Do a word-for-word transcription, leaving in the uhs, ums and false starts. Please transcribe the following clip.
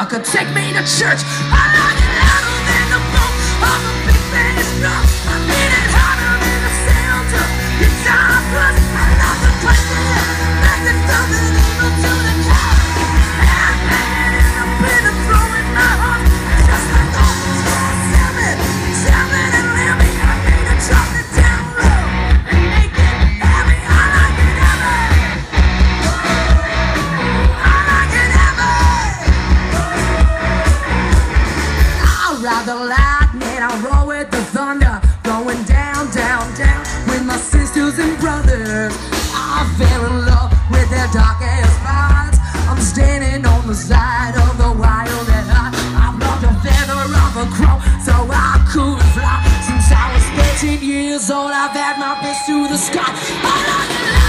could take me to church. I like it louder than the boom of a big bass drum. I need it harder than the sound of guitar plus. I love the question that there's something evil to the car. I'm playing and I'm bitter throwing my heart. Just like those seven, seven and Lemmy. I need to drop it down low and make it heavy. I like it heavy. I like it heavy. I'd rather lightning, I'll roll with the thunder, going down, down, down with my sisters and brothers. I fell in love with their darkest spots. I'm standing on the side of the wild and high. I've loved a feather of a crow so I could fly. Since I was thirteen years old, I've had my fist to the sky.